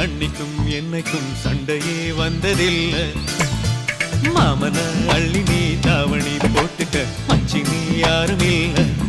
தண்ணிக்கும் என்னைக்கும் சண்டையே வந்ததில்லை. மாமன அள்ளி நீ தாவணி போட்டுக்க மச்சி நீ யாரும் இல்லை.